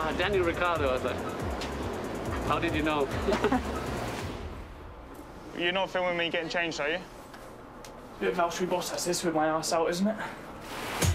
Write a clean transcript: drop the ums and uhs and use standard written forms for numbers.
Daniel Ricciardo. I was like, how did you know? You're not filming me getting changed, are you? Bit of Valtteri Bottas this with my arse out, isn't it?